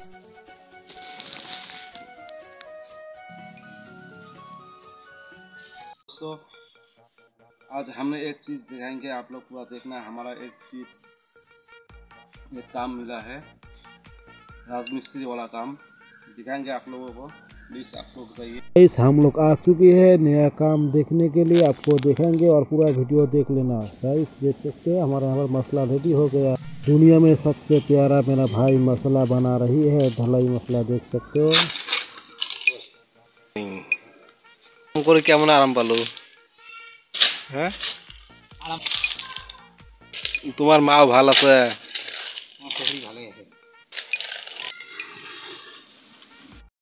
दोस्तों आज हमने एक चीज़ दिखाएंगे, आप लोग पूरा देखना। हमारा एक काम मिला है, राजमिस्त्री वाला काम दिखाएंगे आप लोगों को। प्लीज़ आप लोग बताइए। इस हम लोग आ चुके हैं नया काम देखने के लिए, आपको दिखाएंगे और पूरा वीडियो देख लेना। गाइस देख सकते हैं हमारे यहाँ पर मसला रेडी हो गया। दुनिया में सबसे प्यारा मेरा भाई मसला बना रही है, ढलाई मसला देख सकते हो। কেমন আরাম পালো? হ্যাঁ, তোমার মাও ভাল আছে?